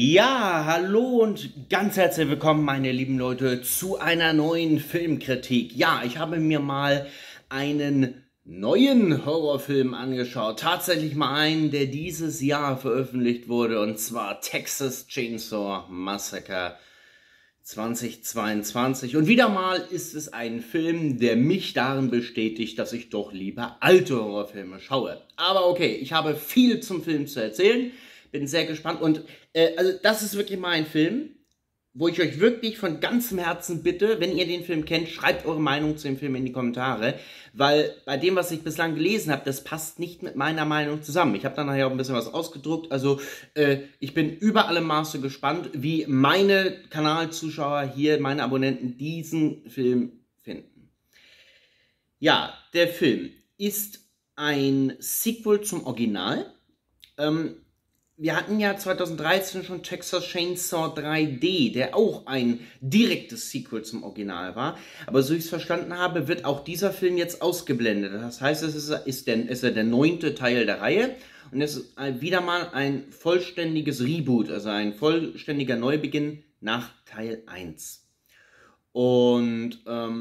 Ja, hallo und ganz herzlich willkommen, meine lieben Leute, zu einer neuen Filmkritik. Ja, ich habe mir mal einen neuen Horrorfilm angeschaut. Tatsächlich mal einen, der dieses Jahr veröffentlicht wurde, und zwar Texas Chainsaw Massacre 2022. Und wieder mal ist es ein Film, der mich darin bestätigt, dass ich doch lieber alte Horrorfilme schaue. Aber okay, ich habe viel zum Film zu erzählen. Bin sehr gespannt und also das ist wirklich mal ein Film, wo ich euch wirklich von ganzem Herzen bitte, wenn ihr den Film kennt, schreibt eure Meinung zu dem Film in die Kommentare, weil bei dem, was ich bislang gelesen habe, das passt nicht mit meiner Meinung zusammen. Ich habe da nachher auch ein bisschen was ausgedruckt, also ich bin über alle Maße gespannt, wie meine Kanalzuschauer hier, meine Abonnenten, diesen Film finden. Ja, der Film ist ein Sequel zum Original. Wir hatten ja 2013 schon Texas Chainsaw 3D, der auch ein direktes Sequel zum Original war. Aber so ich es verstanden habe, wird auch dieser Film jetzt ausgeblendet. Das heißt, es ist der 9. Teil der Reihe. Und es ist wieder mal ein vollständiges Reboot, also ein vollständiger Neubeginn nach Teil 1. Und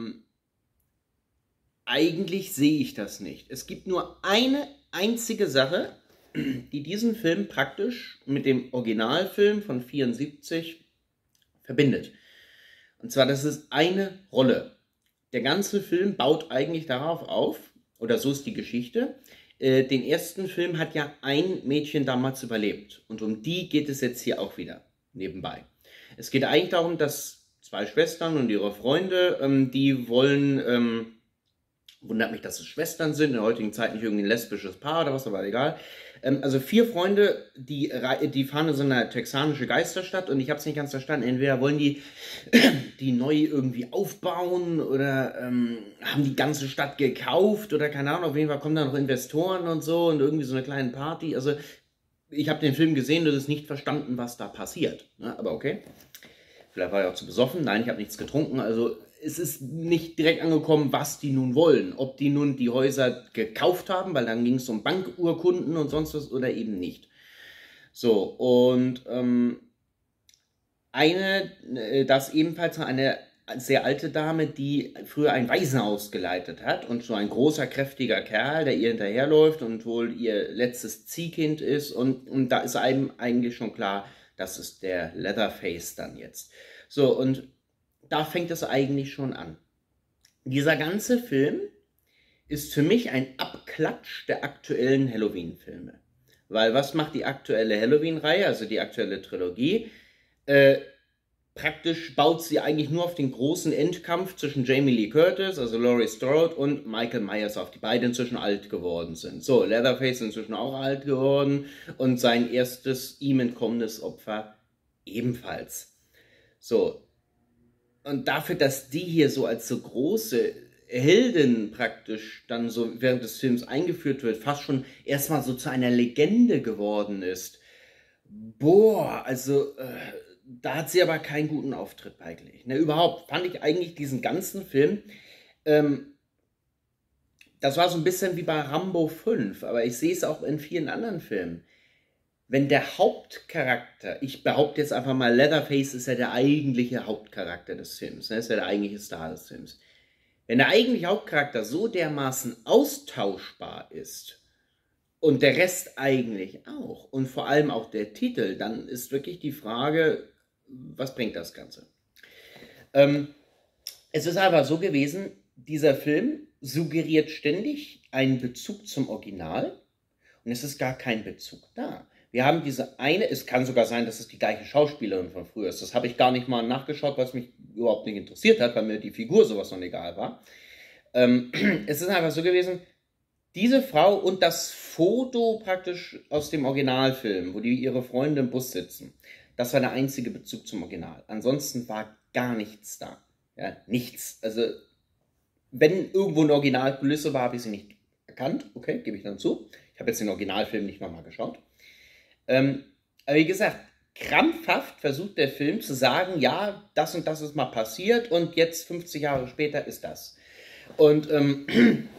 eigentlich sehe ich das nicht. Es gibt nur eine einzige Sache, die diesen Film praktisch mit dem Originalfilm von 74 verbindet. Und zwar, das ist eine Rolle. Der ganze Film baut eigentlich darauf auf, oder so ist die Geschichte. Den ersten Film hat ja ein Mädchen damals überlebt. Und um die geht es jetzt hier auch wieder, nebenbei. Es geht eigentlich darum, dass zwei Schwestern und ihre Freunde, die wollen, wundert mich, dass es Schwestern sind, in der heutigen Zeit nicht irgendwie ein lesbisches Paar oder was, aber egal. Also 4 Freunde, die fahren in so eine texanische Geisterstadt, und ich habe es nicht ganz verstanden. Entweder wollen die neu irgendwie aufbauen oder haben die ganze Stadt gekauft oder keine Ahnung. Auf jeden Fall kommen da noch Investoren und so und irgendwie so eine kleine Party. Also ich habe den Film gesehen und es nicht verstanden, was da passiert. Ja, aber okay. Vielleicht war ich auch zu besoffen. Nein, ich habe nichts getrunken. Also es ist nicht direkt angekommen, was die nun wollen. Ob die nun die Häuser gekauft haben, weil dann ging es um Bankurkunden und sonst was, oder eben nicht. So, und das ebenfalls eine sehr alte Dame, die früher ein Waisenhaus geleitet hat, und so ein großer, kräftiger Kerl, der ihr hinterherläuft und wohl ihr letztes Ziehkind ist, und da ist einem eigentlich schon klar, das ist der Leatherface dann jetzt. So, und da fängt es eigentlich schon an. Dieser ganze Film ist für mich ein Abklatsch der aktuellen Halloween-Filme. Weil was macht die aktuelle Halloween-Reihe, also die aktuelle Trilogie? Praktisch baut sie eigentlich nur auf den großen Endkampf zwischen Jamie Lee Curtis, also Laurie Strode, und Michael Myers auf, die beide inzwischen alt geworden sind. So, Leatherface inzwischen auch alt geworden und sein erstes ihm entkommenes Opfer ebenfalls. So, und dafür, dass die hier so als so große Heldin praktisch dann so während des Films eingeführt wird, fast schon erstmal so zu einer Legende geworden ist. Boah, also da hat sie aber keinen guten Auftritt eigentlich. Ne, überhaupt fand ich eigentlich diesen ganzen Film, das war so ein bisschen wie bei Rambo 5, aber ich sehe es auch in vielen anderen Filmen. Wenn der Hauptcharakter, ich behaupte jetzt einfach mal, Leatherface ist ja der eigentliche Hauptcharakter des Films, ne? Ist ja der eigentliche Star des Films. Wenn der eigentliche Hauptcharakter so dermaßen austauschbar ist und der Rest eigentlich auch und vor allem auch der Titel, dann ist wirklich die Frage, was bringt das Ganze? Es ist aber so gewesen, dieser Film suggeriert ständig einen Bezug zum Original, und es ist gar kein Bezug da. Wir haben diese eine, es kann sogar sein, dass es die gleiche Schauspielerin von früher ist. Das habe ich gar nicht mal nachgeschaut, weil es mich überhaupt nicht interessiert hat, weil mir die Figur sowas noch egal war. Es ist einfach so gewesen, diese Frau und das Foto praktisch aus dem Originalfilm, wo die ihre Freunde im Bus sitzen, das war der einzige Bezug zum Original. Ansonsten war gar nichts da. Ja, nichts. Also, wenn irgendwo eine Originalkulisse war, habe ich sie nicht erkannt. Okay, gebe ich dann zu. Ich habe jetzt den Originalfilm nicht nochmal geschaut. Aber wie gesagt, krampfhaft versucht der Film zu sagen, ja, das und das ist mal passiert und jetzt 50 Jahre später ist das. Und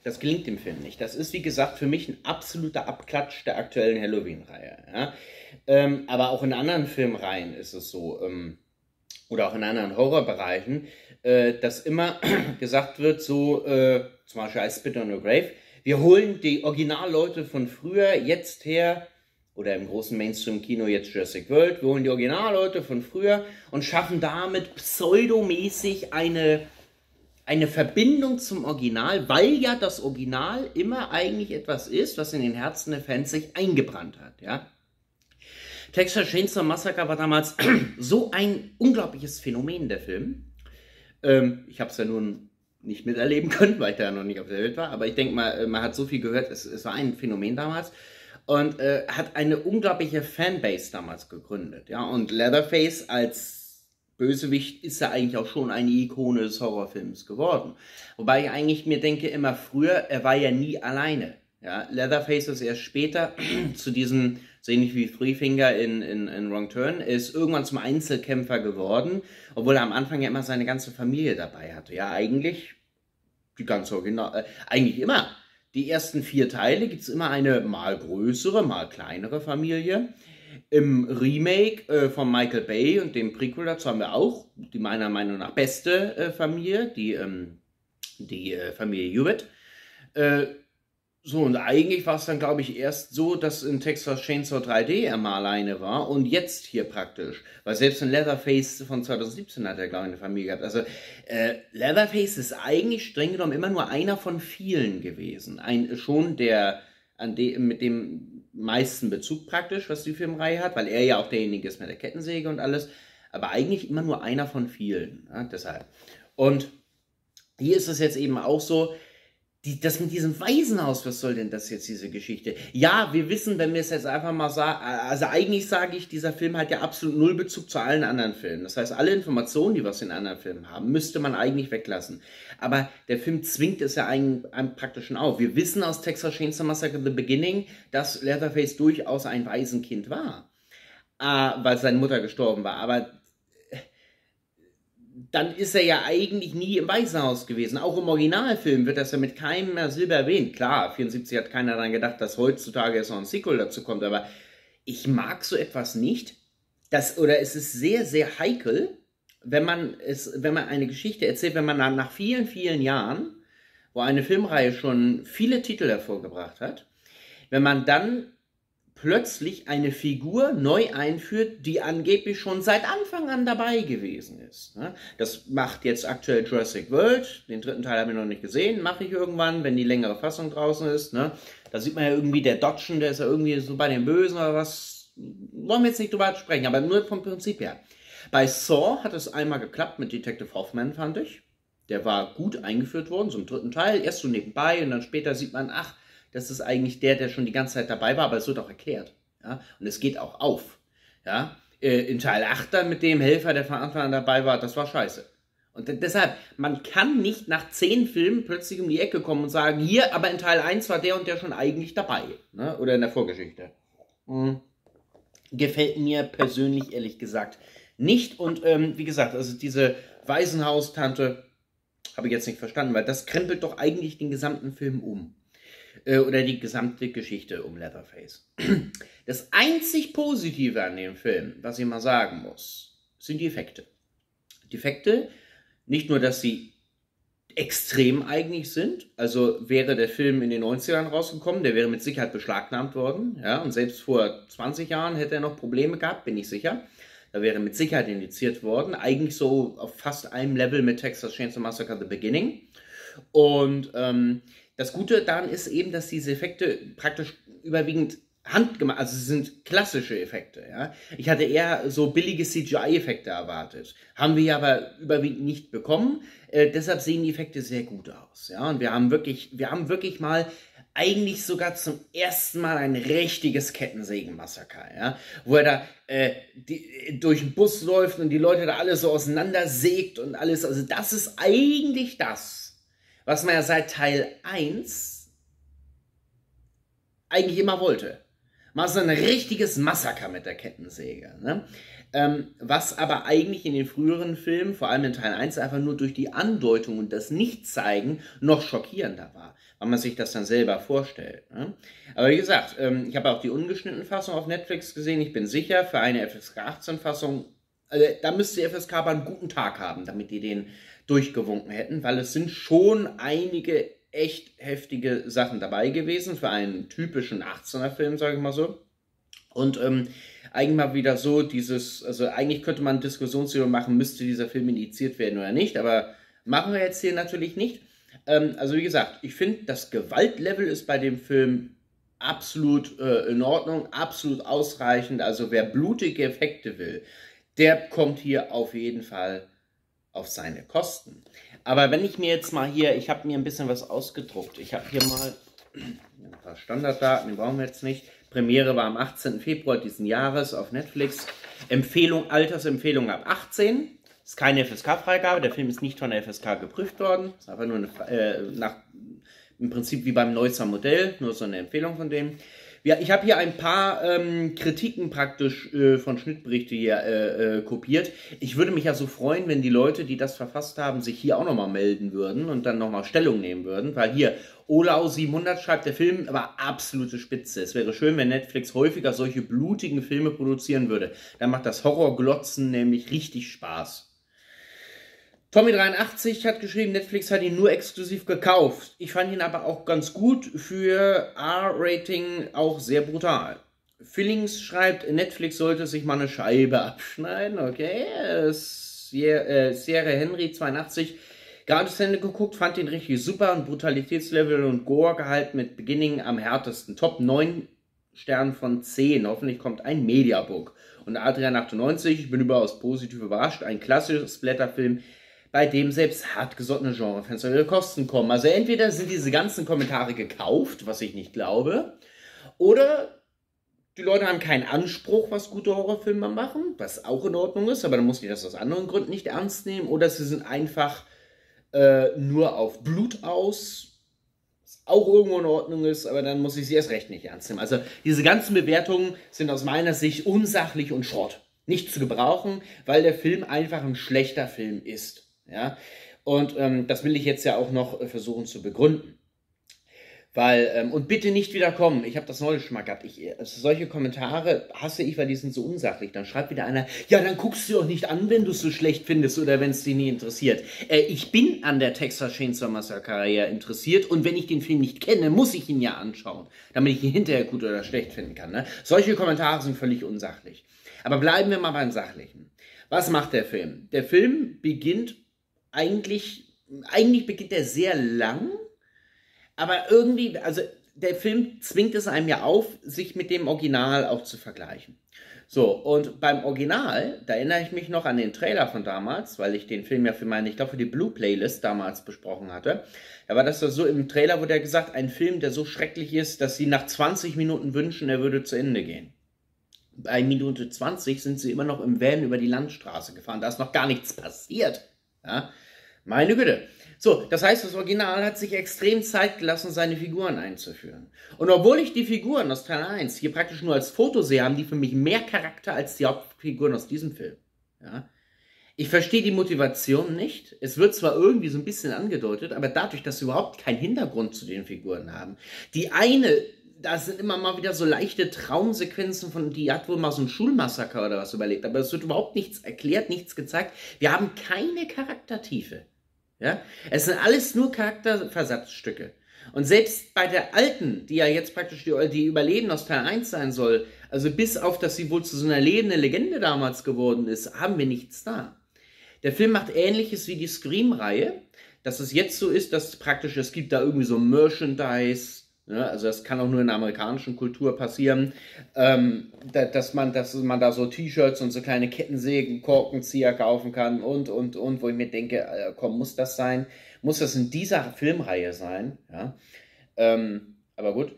Das gelingt dem Film nicht. Das ist, wie gesagt, für mich ein absoluter Abklatsch der aktuellen Halloween-Reihe. Ja? Aber auch in anderen Filmreihen ist es so, oder auch in anderen Horrorbereichen, dass immer gesagt wird, so, zum Beispiel I Spit on Your Grave, wir holen die Originalleute von früher jetzt her, oder im großen Mainstream-Kino jetzt Jurassic World, wir holen die Originalleute von früher und schaffen damit pseudomäßig eine Verbindung zum Original, weil ja das Original immer eigentlich etwas ist, was in den Herzen der Fans sich eingebrannt hat, ja. Texas Chainsaw Massacre war damals so ein unglaubliches Phänomen, der Film. Ich habe es ja nun nicht miterleben können, weil ich da noch nicht auf der Welt war, aber ich denke mal, man hat so viel gehört, es war ein Phänomen damals und hat eine unglaubliche Fanbase damals gegründet, ja. Und Leatherface als Bösewicht ist ja eigentlich auch schon eine Ikone des Horrorfilms geworden. Wobei ich eigentlich mir denke, immer früher, er war ja nie alleine. Ja? Leatherface ist erst später zu diesem, so ähnlich wie Three Finger in Wrong Turn, ist irgendwann zum Einzelkämpfer geworden, obwohl er am Anfang ja immer seine ganze Familie dabei hatte. Ja, eigentlich die ganze Original, eigentlich immer. Die ersten 4 Teile gibt es immer eine mal größere, mal kleinere Familie. Im Remake von Michael Bay und dem Prequel dazu haben wir auch die meiner Meinung nach beste Familie, die Familie Hewitt. So, und eigentlich war es dann, glaube ich, erst so, dass in Texas Chainsaw 3D er mal alleine war und jetzt hier praktisch. Weil selbst in Leatherface von 2017 hat er, glaube ich, eine Familie gehabt. Also Leatherface ist eigentlich streng genommen immer nur einer von vielen gewesen. Schon der mit dem meisten Bezug praktisch, was die Filmreihe hat, weil er ja auch derjenige ist mit der Kettensäge und alles. Aber eigentlich immer nur einer von vielen. Ja, deshalb. Und hier ist es jetzt eben auch so, das mit diesem Waisenhaus, was soll denn das jetzt, diese Geschichte? Ja, wir wissen, wenn wir es jetzt einfach mal sagen, also eigentlich sage ich, dieser Film hat ja absolut null Bezug zu allen anderen Filmen. Das heißt, alle Informationen, die wir aus den anderen Filmen haben, müsste man eigentlich weglassen. Aber der Film zwingt es ja einem praktisch schon auf. Wir wissen aus Texas Chainsaw Massacre The Beginning, dass Leatherface durchaus ein Waisenkind war, weil seine Mutter gestorben war. Aber dann ist er ja eigentlich nie im Waisenhaus gewesen. Auch im Originalfilm wird das ja mit keinem mehr Silber erwähnt. Klar, 74 hat keiner daran gedacht, dass heutzutage jetzt noch ein Sequel dazu kommt, aber ich mag so etwas nicht. Oder es ist sehr, sehr heikel, wenn man eine Geschichte erzählt, wenn man dann nach vielen, vielen Jahren, wo eine Filmreihe schon viele Titel hervorgebracht hat, wenn man dann plötzlich eine Figur neu einführt, die angeblich schon seit Anfang an dabei gewesen ist. Das macht jetzt aktuell Jurassic World, den 3. Teil habe ich noch nicht gesehen, mache ich irgendwann, wenn die längere Fassung draußen ist. Da sieht man ja irgendwie, der Dodgen, der ist ja irgendwie so bei den Bösen oder was, wollen wir jetzt nicht drüber sprechen, aber nur vom Prinzip her. Bei Saw hat es einmal geklappt mit Detective Hoffman, fand ich. Der war gut eingeführt worden, so im 3. Teil, erst so nebenbei und dann später sieht man, ach, das ist eigentlich der schon die ganze Zeit dabei war, aber es wird auch erklärt. Ja? Und es geht auch auf. Ja? In Teil 8 dann mit dem Helfer, der von Anfang an dabei war, das war scheiße. Und deshalb, man kann nicht nach 10 Filmen plötzlich um die Ecke kommen und sagen, hier, aber in Teil 1 war der und der schon eigentlich dabei. Ne? Oder in der Vorgeschichte. Gefällt mir persönlich, ehrlich gesagt, nicht. Und wie gesagt, also diese Waisenhaustante habe ich jetzt nicht verstanden, weil das krempelt doch eigentlich den gesamten Film um. Oder die gesamte Geschichte um Leatherface. Das einzig Positive an dem Film, was ich mal sagen muss, sind die Effekte. Die Effekte, nicht nur, dass sie extrem eigentlich sind, also wäre der Film in den 90ern rausgekommen, der wäre mit Sicherheit beschlagnahmt worden, ja, und selbst vor 20 Jahren hätte er noch Probleme gehabt, bin ich sicher. Da wäre mit Sicherheit indiziert worden, eigentlich so auf fast einem Level mit Texas Chainsaw Massacre The Beginning. Und das Gute daran ist eben, dass diese Effekte praktisch überwiegend handgemacht, also sie sind klassische Effekte. Ja? Ich hatte eher so billige CGI-Effekte erwartet. Haben wir aber überwiegend nicht bekommen. Deshalb sehen die Effekte sehr gut aus. Ja? Und wir haben wirklich mal eigentlich sogar zum ersten Mal ein richtiges Kettensägen-Massaker, ja? Wo er da durch den Bus läuft und die Leute da alle so auseinandersägt und alles. Also das ist eigentlich das, was man ja seit Teil 1 eigentlich immer wollte. Mal so ein richtiges Massaker mit der Kettensäge. Ne? Was aber eigentlich in den früheren Filmen, vor allem in Teil 1, einfach nur durch die Andeutung und das Nichtzeigen noch schockierender war, weil man sich das dann selber vorstellt. Ne? Aber wie gesagt, ich habe auch die ungeschnittene Fassung auf Netflix gesehen. Ich bin sicher, für eine FSK 18 Fassung, da müsste die FSK aber einen guten Tag haben, damit die den durchgewunken hätten, weil es sind schon einige echt heftige Sachen dabei gewesen für einen typischen 18er-Film, sage ich mal so. Und eigentlich mal wieder so also eigentlich könnte man Diskussionsthema machen, müsste dieser Film indiziert werden oder nicht, aber machen wir jetzt hier natürlich nicht. Also wie gesagt, ich finde, das Gewaltlevel ist bei dem Film absolut in Ordnung, absolut ausreichend. Also wer blutige Effekte will, der kommt hier auf jeden Fall auf seine Kosten. Aber wenn ich mir jetzt mal hier, ich habe mir ein bisschen was ausgedruckt. Ich habe hier mal ein paar Standarddaten, die brauchen wir jetzt nicht. Premiere war am 18. Februar diesen Jahres auf Netflix. Altersempfehlung ab 18. Ist keine FSK-Freigabe, der Film ist nicht von der FSK geprüft worden. Ist einfach nur im Prinzip wie beim Neusser Modell, nur so eine Empfehlung von dem. Ja, ich habe hier ein paar Kritiken praktisch von Schnittberichte hier kopiert. Ich würde mich ja so freuen, wenn die Leute, die das verfasst haben, sich hier auch nochmal melden würden und dann nochmal Stellung nehmen würden, weil hier Olau 700 schreibt, der Film war absolute Spitze. Es wäre schön, wenn Netflix häufiger solche blutigen Filme produzieren würde. Dann macht das Horrorglotzen nämlich richtig Spaß. Tommy83 hat geschrieben, Netflix hat ihn nur exklusiv gekauft. Ich fand ihn aber auch ganz gut, für R-Rating auch sehr brutal. Fillings schreibt, Netflix sollte sich mal eine Scheibe abschneiden, okay. Sierra Henry 82, gerade zu Ende geguckt, fand ihn richtig super und Brutalitätslevel und Gore-Gehalt mit Beginning am härtesten. Top 9 Sterne von 10, hoffentlich kommt ein Mediabook. Und Adrian98, ich bin überaus positiv überrascht, ein klassischer Splatterfilm, bei dem selbst hartgesottene Genrefans auf ihre Kosten kommen. Also entweder sind diese ganzen Kommentare gekauft, was ich nicht glaube, oder die Leute haben keinen Anspruch, was gute Horrorfilme machen, was auch in Ordnung ist, aber dann muss ich das aus anderen Gründen nicht ernst nehmen, oder sie sind einfach nur auf Blut aus, was auch irgendwo in Ordnung ist, aber dann muss ich sie erst recht nicht ernst nehmen. Also diese ganzen Bewertungen sind aus meiner Sicht unsachlich und Schrott. Nicht zu gebrauchen, weil der Film einfach ein schlechter Film ist. Ja? Und das will ich jetzt ja auch noch versuchen zu begründen. Weil, und bitte nicht wieder kommen, ich habe das neulich schon mal gehabt, also solche Kommentare hasse ich, weil die sind so unsachlich. Dann schreibt wieder einer, ja, dann guckst du auch nicht an, wenn du es so schlecht findest oder wenn es dich nie interessiert. Ich bin an der Texas Chainsaw Massacre ja interessiert und wenn ich den Film nicht kenne, muss ich ihn ja anschauen, damit ich ihn hinterher gut oder schlecht finden kann. Ne? Solche Kommentare sind völlig unsachlich. Aber bleiben wir mal beim Sachlichen. Was macht der Film? Der Film beginnt eigentlich beginnt er sehr lang, aber irgendwie, also der Film zwingt es einem ja auf, sich mit dem Original auch zu vergleichen. So, und beim Original, da erinnere ich mich noch an den Trailer von damals, weil ich den Film ja ich glaube für die Blue Playlist damals besprochen hatte. Da war das so im Trailer, wurde ja gesagt, ein Film, der so schrecklich ist, dass sie nach 20 Minuten wünschen, er würde zu Ende gehen. Bei Minute 20 sind sie immer noch im Van über die Landstraße gefahren, da ist noch gar nichts passiert. Ja? Meine Güte. So, das heißt, das Original hat sich extrem Zeit gelassen, seine Figuren einzuführen. Und obwohl ich die Figuren aus Teil 1 hier praktisch nur als Foto sehe, haben die für mich mehr Charakter als die Hauptfiguren aus diesem Film. Ja? Ich verstehe die Motivation nicht. Es wird zwar irgendwie so ein bisschen angedeutet, aber dadurch, dass sie überhaupt keinen Hintergrund zu den Figuren haben. Die eine, da sind immer mal wieder so leichte Traumsequenzen die hat wohl mal so ein Schulmassaker oder was überlebt, aber es wird überhaupt nichts erklärt, nichts gezeigt. Wir haben keine Charaktertiefe. Ja? Es sind alles nur Charakterversatzstücke. Und selbst bei der alten, die ja jetzt praktisch die Überleben aus Teil 1 sein soll, also bis auf, dass sie wohl zu so einer lebenden Legende damals geworden ist, haben wir nichts da. Der Film macht Ähnliches wie die Scream-Reihe, dass es jetzt so ist, dass praktisch, es gibt da irgendwie so Merchandise, ne? Also das kann auch nur in der amerikanischen Kultur passieren, dass man da so T-Shirts und so kleine Kettensägen, Korkenzieher kaufen kann und, wo ich mir denke, komm, muss das sein? Muss das in dieser Filmreihe sein? Ja? Aber gut.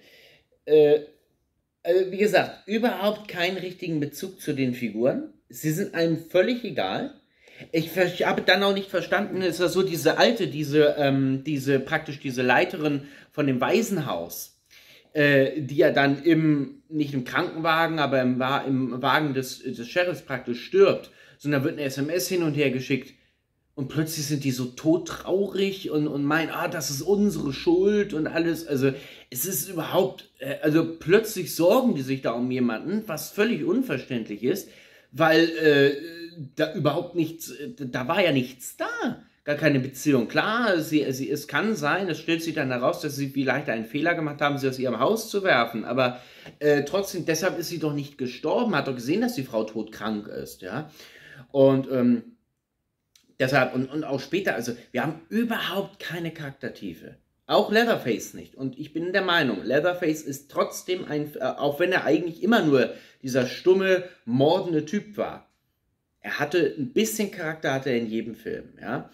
Also wie gesagt, überhaupt keinen richtigen Bezug zu den Figuren. Sie sind einem völlig egal. Ich habe dann auch nicht verstanden, ist das so, diese Leiterin von dem Waisenhaus, die ja dann nicht im Krankenwagen, aber im Wagen des Sheriffs praktisch stirbt, sondern wird eine SMS hin und her geschickt. Und plötzlich sind die so todtraurig und meinen, das ist unsere Schuld und alles. Also es ist überhaupt, also plötzlich sorgen die sich da um jemanden, was völlig unverständlich ist, weil da überhaupt nichts, da war ja nichts da. Gar keine Beziehung. Klar, es kann sein, es stellt sich dann heraus, dass sie vielleicht einen Fehler gemacht haben, sie aus ihrem Haus zu werfen. Aber trotzdem, deshalb ist sie doch nicht gestorben. Hat doch gesehen, dass die Frau todkrank ist, ja. Und deshalb, und auch später, also wir haben überhaupt keine Charaktertiefe. Auch Leatherface nicht. Und ich bin der Meinung, Leatherface ist trotzdem auch wenn er eigentlich immer nur dieser stumme, mordende Typ war, er hatte ein bisschen Charakter, hatte er in jedem Film, ja.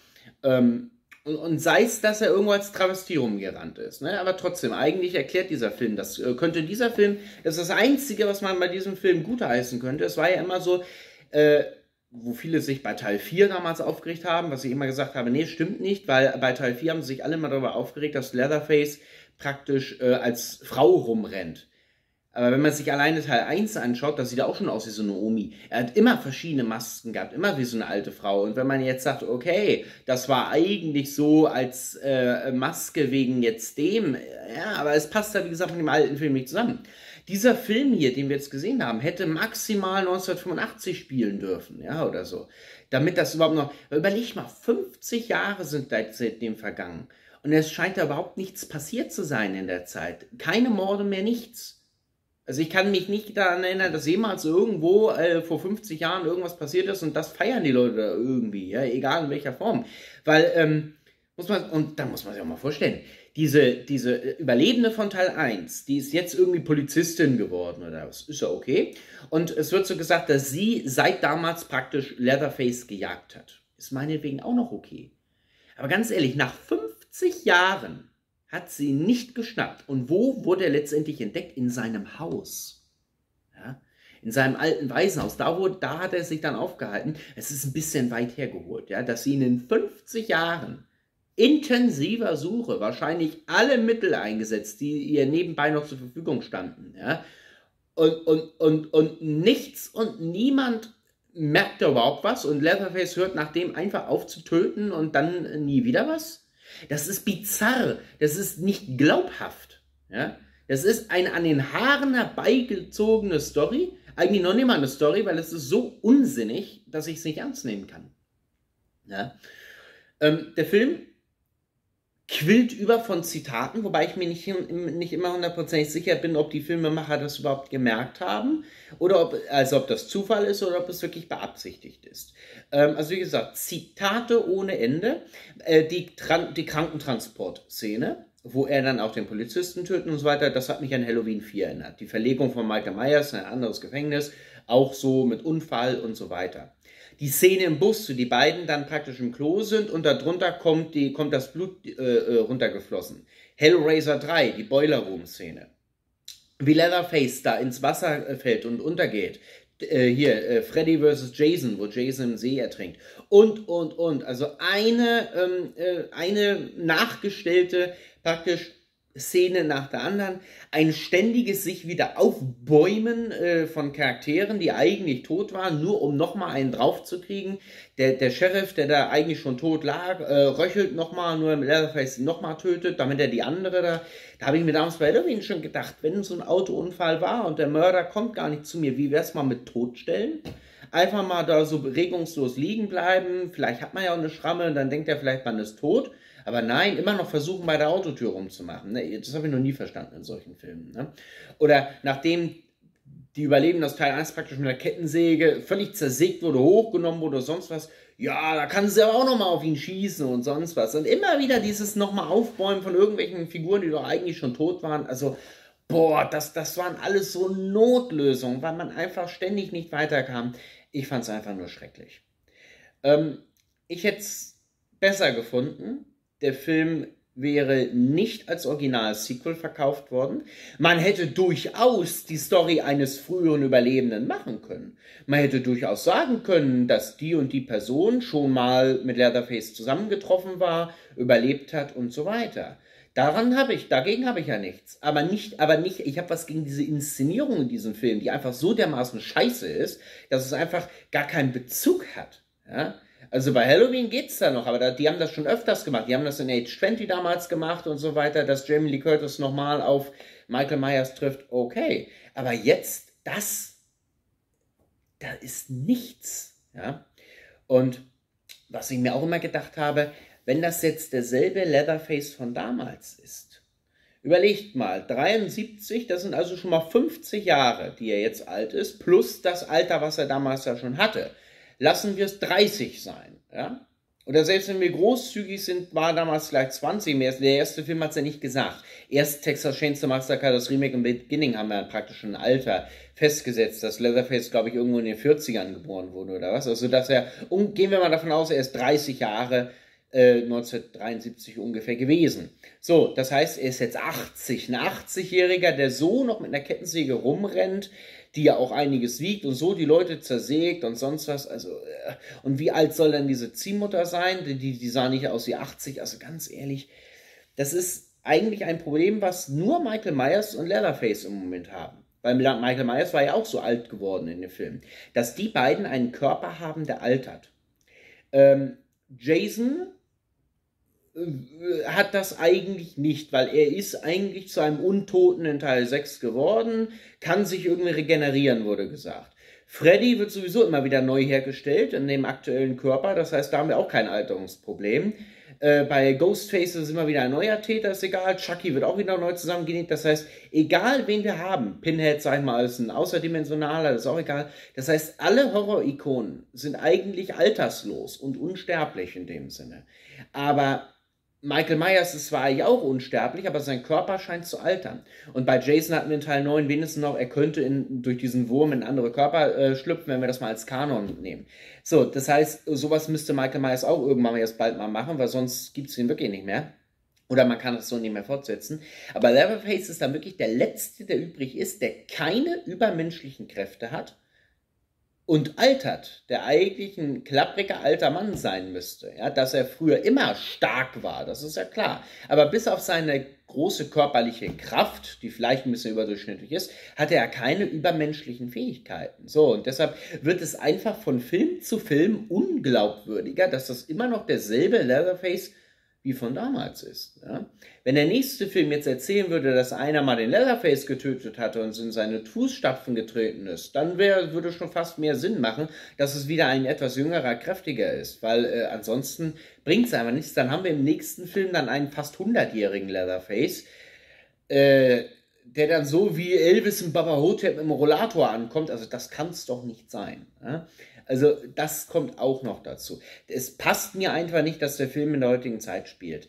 Und sei es, dass er irgendwo als Travestie rumgerannt ist, ne? Aber trotzdem, eigentlich erklärt dieser Film, das ist das Einzige, was man bei diesem Film gutheißen könnte. Es war ja immer so, wo viele sich bei Teil 4 damals aufgeregt haben, was ich immer gesagt habe, nee, stimmt nicht, weil bei Teil 4 haben sich alle mal darüber aufgeregt, dass Leatherface praktisch als Frau rumrennt. Aber wenn man sich alleine Teil 1 anschaut, das sieht auch schon aus wie so eine Omi. Er hat immer verschiedene Masken gehabt, immer wie so eine alte Frau. Und wenn man jetzt sagt, okay, das war eigentlich so als Maske wegen jetzt dem, ja, aber es passt ja, wie gesagt, mit dem alten Film nicht zusammen. Dieser Film hier, den wir jetzt gesehen haben, hätte maximal 1985 spielen dürfen, ja, oder so. Damit das überhaupt noch, überleg mal, 50 Jahre sind seitdem vergangen. Und es scheint da überhaupt nichts passiert zu sein in der Zeit. Keine Morde mehr, nichts. Also ich kann mich nicht daran erinnern, dass jemals irgendwo vor 50 Jahren irgendwas passiert ist und das feiern die Leute irgendwie, ja, egal in welcher Form. Weil, da muss man sich auch mal vorstellen, diese Überlebende von Teil 1, die ist jetzt irgendwie Polizistin geworden oder was, ist ja okay. Und es wird so gesagt, dass sie seit damals praktisch Leatherface gejagt hat. Ist meinetwegen auch noch okay. Aber ganz ehrlich, nach 50 Jahren hat sie ihn nicht geschnappt. Und wo wurde er letztendlich entdeckt? In seinem Haus. Ja? In seinem alten Waisenhaus. Da hat er sich dann aufgehalten. Es ist ein bisschen weit hergeholt, ja? Dass sie ihn in 50 Jahren intensiver Suche wahrscheinlich alle Mittel eingesetzt, die ihr nebenbei noch zur Verfügung standen. Ja? Und nichts und niemand merkt da überhaupt was. Und Leatherface hört nach dem einfach auf zu töten und dann nie wieder was. Das ist bizarr, das ist nicht glaubhaft. Ja? Das ist eine an den Haaren herbeigezogene Story, eigentlich noch nicht mal eine Story, weil es ist so unsinnig, dass ich es nicht ernst nehmen kann. Ja? Der Film quillt über von Zitaten, wobei ich mir nicht immer hundertprozentig sicher bin, ob die Filmemacher das überhaupt gemerkt haben oder ob das Zufall ist oder ob es wirklich beabsichtigt ist. Also wie gesagt, Zitate ohne Ende, die Krankentransport-Szene, wo er dann auch den Polizisten tötet und so weiter, das hat mich an Halloween 4 erinnert. Die Verlegung von Michael Myers in ein anderes Gefängnis, auch so mit Unfall und so weiter. Die Szene im Bus, wo die beiden dann praktisch im Klo sind und darunter kommt das Blut runtergeflossen. Hellraiser 3, die Boiler Room Szene. Wie Leatherface da ins Wasser fällt und untergeht. Freddy vs. Jason, wo Jason im See ertrinkt. Und. Also eine nachgestellte praktisch Szene nach der anderen, ein ständiges sich wieder aufbäumen von Charakteren, die eigentlich tot waren, nur um nochmal einen draufzukriegen. Der Sheriff, der da eigentlich schon tot lag, röchelt nochmal, nur Leatherface ihn nochmal tötet, damit er die andere da habe ich mir damals bei Halloween schon gedacht, wenn so ein Autounfall war und der Mörder kommt gar nicht zu mir, wie wär's mal mit Totstellen? Einfach mal da so regungslos liegen bleiben, vielleicht hat man ja auch eine Schramme, dann denkt er vielleicht, man ist tot. Aber nein, immer noch versuchen, bei der Autotür rumzumachen. Ne? Das habe ich noch nie verstanden in solchen Filmen. Ne? Oder nachdem die Überlebenden aus Teil 1 praktisch mit der Kettensäge völlig zersägt wurde, hochgenommen wurde oder sonst was, ja, da kann sie aber auch nochmal auf ihn schießen und sonst was. Und immer wieder dieses nochmal Aufbäumen von irgendwelchen Figuren, die doch eigentlich schon tot waren. Also, das waren alles so Notlösungen, weil man einfach ständig nicht weiterkam. Ich fand es einfach nur schrecklich. Ich hätte es besser gefunden. Der Film wäre nicht als Original-Sequel verkauft worden. Man hätte durchaus die Story eines früheren Überlebenden machen können. Man hätte durchaus sagen können, dass die und die Person schon mal mit Leatherface zusammengetroffen war, überlebt hat und so weiter. Dagegen habe ich ja nichts. Aber nicht, ich habe was gegen diese Inszenierung in diesem Film, die einfach so dermaßen scheiße ist, dass es einfach gar keinen Bezug hat. Ja? Also bei Halloween geht's da noch, aber die haben das schon öfters gemacht. Die haben das in Age 20 damals gemacht und so weiter, dass Jamie Lee Curtis nochmal auf Michael Myers trifft, okay. Aber jetzt, da ist nichts. Ja? Und was ich mir auch immer gedacht habe, wenn das jetzt derselbe Leatherface von damals ist, überlegt mal, 73, das sind also schon mal 50 Jahre, die er jetzt alt ist, plus das Alter, was er damals ja schon hatte. Lassen wir es 30 sein, ja? Oder selbst wenn wir großzügig sind, war damals vielleicht 20 mehr. Der erste Film hat es ja nicht gesagt. Erst Texas Chainsaw Massacre, das Remake im Beginning, haben wir praktisch schon ein Alter festgesetzt, dass Leatherface, glaube ich, irgendwo in den 40ern geboren wurde oder was. Also, dass gehen wir mal davon aus, er ist 30 Jahre 1973 ungefähr gewesen. So, das heißt, er ist jetzt 80, ein 80-Jähriger, der so noch mit einer Kettensäge rumrennt, die ja auch einiges wiegt und so die Leute zersägt und sonst was. Also, und wie alt soll dann diese Ziehmutter sein? Die sah nicht aus wie 80. Also ganz ehrlich, das ist eigentlich ein Problem, was nur Michael Myers und Leatherface im Moment haben. Weil Michael Myers war ja auch so alt geworden in dem Film. Dass die beiden einen Körper haben, der altert. Jason hat das eigentlich nicht, weil er ist eigentlich zu einem Untoten in Teil 6 geworden, kann sich irgendwie regenerieren, wurde gesagt. Freddy wird sowieso immer wieder neu hergestellt in dem aktuellen Körper, das heißt, da haben wir auch kein Alterungsproblem. Bei Ghostface ist immer wieder ein neuer Täter, ist egal. Chucky wird auch wieder neu zusammengenäht. Das heißt, egal wen wir haben, Pinhead, sag ich mal, ist ein außerdimensionaler, das ist auch egal. Das heißt, alle Horror-Ikonen sind eigentlich alterslos und unsterblich in dem Sinne. Aber Michael Myers ist zwar eigentlich auch unsterblich, aber sein Körper scheint zu altern. Und bei Jason hatten wir in Teil 9 wenigstens noch, er könnte durch diesen Wurm in andere Körper schlüpfen, wenn wir das mal als Kanon nehmen. So, das heißt, sowas müsste Michael Myers auch irgendwann jetzt bald mal machen, weil sonst gibt es ihn wirklich nicht mehr. Oder man kann es so nicht mehr fortsetzen. Aber Leatherface ist dann wirklich der Letzte, der übrig ist, der keine übermenschlichen Kräfte hat und altert, der eigentlich ein klappriger alter Mann sein müsste. Ja, dass er früher immer stark war, das ist ja klar. Aber bis auf seine große körperliche Kraft, die vielleicht ein bisschen überdurchschnittlich ist, hat er ja keine übermenschlichen Fähigkeiten. So, und deshalb wird es einfach von Film zu Film unglaubwürdiger, dass das immer noch derselbe Leatherface wie von damals ist. Ja? Wenn der nächste Film jetzt erzählen würde, dass einer mal den Leatherface getötet hatte und in seine Fußstapfen getreten ist, dann würde schon fast mehr Sinn machen, dass es wieder ein etwas jüngerer, kräftiger ist, weil ansonsten bringt es einfach nichts. Dann haben wir im nächsten Film dann einen fast 100-jährigen Leatherface, der dann so wie Elvis und Baba Hotep im Rollator ankommt. Also das kann es doch nicht sein. Ja? Also das kommt auch noch dazu. Es passt mir einfach nicht, dass der Film in der heutigen Zeit spielt.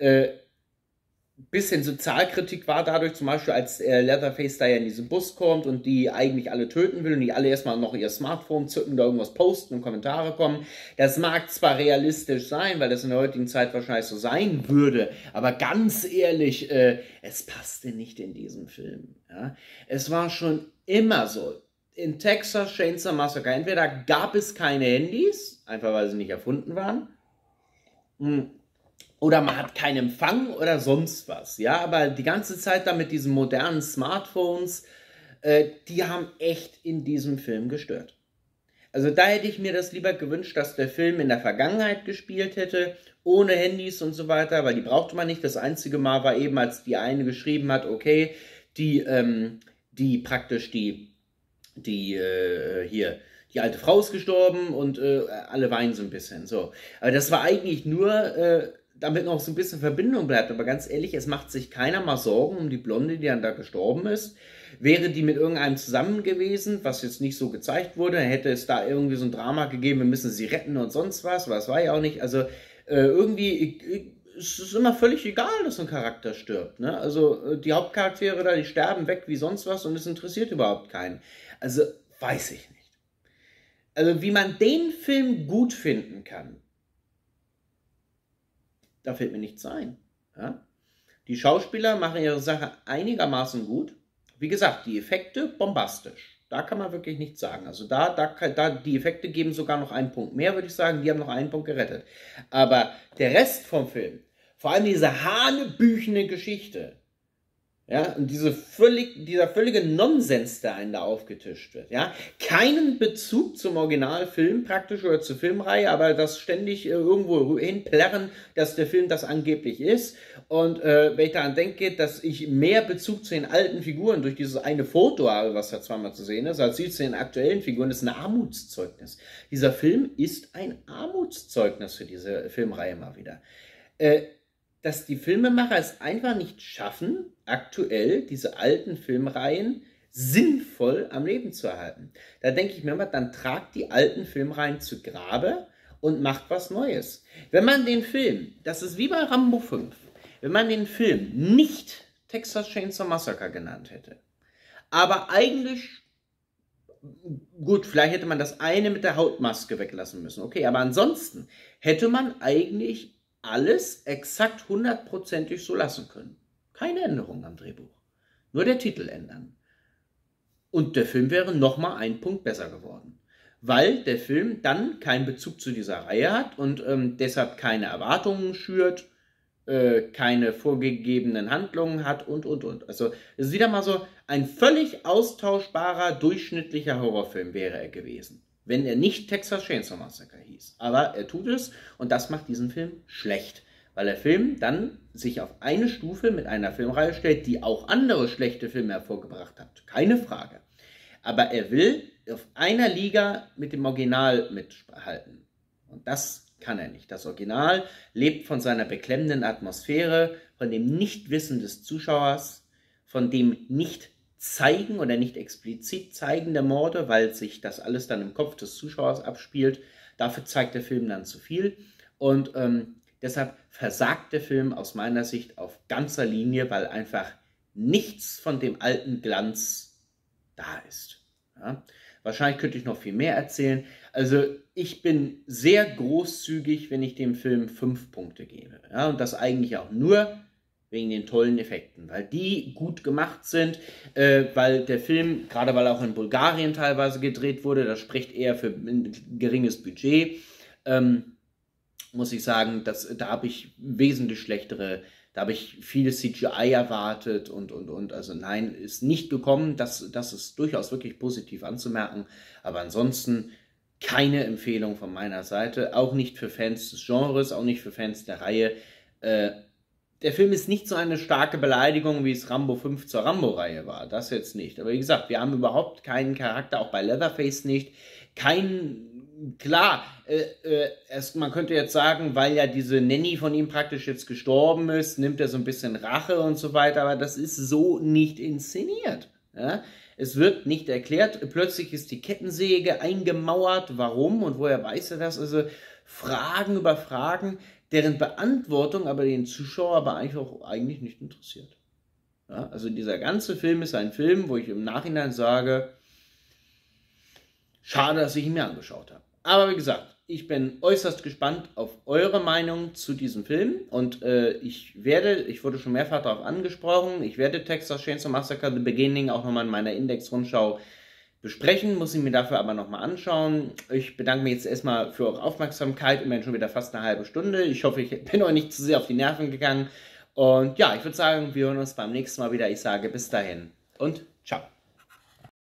Bisschen Sozialkritik war dadurch zum Beispiel, als Leatherface da ja in diesen Bus kommt und die eigentlich alle töten will und die alle erstmal noch ihr Smartphone zücken, da irgendwas posten und Kommentare kommen. Das mag zwar realistisch sein, weil das in der heutigen Zeit wahrscheinlich so sein würde, aber ganz ehrlich, es passte nicht in diesem Film. Ja? Es war schon immer so. In Texas Chainsaw Massacre, entweder gab es keine Handys, einfach weil sie nicht erfunden waren, oder man hat keinen Empfang oder sonst was. Ja, aber die ganze Zeit da mit diesen modernen Smartphones, die haben echt in diesem Film gestört. Also da hätte ich mir das lieber gewünscht, dass der Film in der Vergangenheit gespielt hätte, ohne Handys und so weiter, weil die brauchte man nicht. Das einzige Mal war eben, als die eine geschrieben hat, okay, die alte Frau ist gestorben und alle weinen so ein bisschen. So. Aber das war eigentlich nur, damit noch so ein bisschen Verbindung bleibt. Aber ganz ehrlich, es macht sich keiner mal Sorgen um die Blonde, die dann da gestorben ist. Wäre die mit irgendeinem zusammen gewesen, was jetzt nicht so gezeigt wurde, hätte es da irgendwie so ein Drama gegeben, wir müssen sie retten und sonst was, aber das war ja auch nicht. Also irgendwie es ist immer völlig egal, dass ein Charakter stirbt. Ne? Also die Hauptcharaktere da, die sterben weg wie sonst was und es interessiert überhaupt keinen. Also weiß ich nicht. Also wie man den Film gut finden kann, da fällt mir nichts ein. Ja? Die Schauspieler machen ihre Sache einigermaßen gut. Wie gesagt, die Effekte bombastisch. Da kann man wirklich nichts sagen. Also die Effekte geben sogar noch einen Punkt mehr, würde ich sagen. Die haben noch einen Punkt gerettet. Aber der Rest vom Film, Vor allem diese hanebüchene Geschichte. Ja, und dieser völlige Nonsens, der einen da aufgetischt wird. Ja, keinen Bezug zum Originalfilm praktisch oder zur Filmreihe, aber das ständig irgendwo hinplärren, dass der Film das angeblich ist. Und wenn ich daran denke, dass ich mehr Bezug zu den alten Figuren durch dieses eine Foto habe, was da zweimal zu sehen ist, als zu den aktuellen Figuren, das ist ein Armutszeugnis. Dieser Film ist ein Armutszeugnis für diese Filmreihe mal wieder. Dass die Filmemacher es einfach nicht schaffen, aktuell diese alten Filmreihen sinnvoll am Leben zu erhalten. Da denke ich mir immer, dann tragt die alten Filmreihen zu Grabe und macht was Neues. Wenn man den Film, das ist wie bei Rambo 5, wenn man den Film nicht Texas Chainsaw Massacre genannt hätte, aber eigentlich, gut, vielleicht hätte man das eine mit der Hautmaske weglassen müssen, okay, aber ansonsten hätte man eigentlich alles exakt 100%ig so lassen können. Keine Änderung am Drehbuch. Nur der Titel ändern. Und der Film wäre nochmal einen Punkt besser geworden. Weil der Film dann keinen Bezug zu dieser Reihe hat und deshalb keine Erwartungen schürt, keine vorgegebenen Handlungen hat und. Also es ist wieder mal so ein völlig austauschbarer, durchschnittlicher Horrorfilm wäre er gewesen, wenn er nicht Texas Chainsaw Massacre hieß. Aber er tut es und das macht diesen Film schlecht, weil der Film dann sich auf eine Stufe mit einer Filmreihe stellt, die auch andere schlechte Filme hervorgebracht hat. Keine Frage. Aber er will auf einer Liga mit dem Original mithalten. Und das kann er nicht. Das Original lebt von seiner beklemmenden Atmosphäre, von dem Nichtwissen des Zuschauers, von dem Nicht-Zeigen oder nicht explizit Zeigen der Morde, weil sich das alles dann im Kopf des Zuschauers abspielt. Dafür zeigt der Film dann zu viel. Und deshalb versagt der Film aus meiner Sicht auf ganzer Linie, weil einfach nichts von dem alten Glanz da ist. Ja? Wahrscheinlich könnte ich noch viel mehr erzählen. Also ich bin sehr großzügig, wenn ich dem Film 5 Punkte gebe. Ja? Und das eigentlich auch nur wegen den tollen Effekten, weil die gut gemacht sind, weil der Film, gerade weil er auch in Bulgarien teilweise gedreht wurde, das spricht eher für ein geringes Budget, muss ich sagen, da habe ich wesentlich schlechtere, da habe ich viele CGI erwartet und. Also nein, ist nicht gekommen, das ist durchaus wirklich positiv anzumerken, aber ansonsten keine Empfehlung von meiner Seite, auch nicht für Fans des Genres, auch nicht für Fans der Reihe. Der Film ist nicht so eine starke Beleidigung, wie es Rambo 5 zur Rambo-Reihe war, das jetzt nicht. Aber wie gesagt, wir haben überhaupt keinen Charakter, auch bei Leatherface nicht, klar, man könnte jetzt sagen, weil ja diese Nanny von ihm praktisch jetzt gestorben ist, nimmt er so ein bisschen Rache und so weiter, aber das ist so nicht inszeniert. Ja? Es wird nicht erklärt, plötzlich ist die Kettensäge eingemauert, warum und woher weiß er das? Also Fragen über Fragen, deren Beantwortung aber den Zuschauer aber eigentlich nicht interessiert. Ja? Also dieser ganze Film ist ein Film, wo ich im Nachhinein sage, schade, dass ich ihn mir angeschaut habe. Aber wie gesagt, ich bin äußerst gespannt auf eure Meinung zu diesem Film und ich wurde schon mehrfach darauf angesprochen, ich werde Texas Chainsaw Massacre The Beginning auch nochmal in meiner Index-Rundschau besprechen, muss ich mir dafür aber nochmal anschauen. Ich bedanke mich jetzt erstmal für eure Aufmerksamkeit, immerhin schon wieder fast eine halbe Stunde. Ich hoffe, ich bin euch nicht zu sehr auf die Nerven gegangen und ja, ich würde sagen, wir hören uns beim nächsten Mal wieder. Ich sage bis dahin und ciao.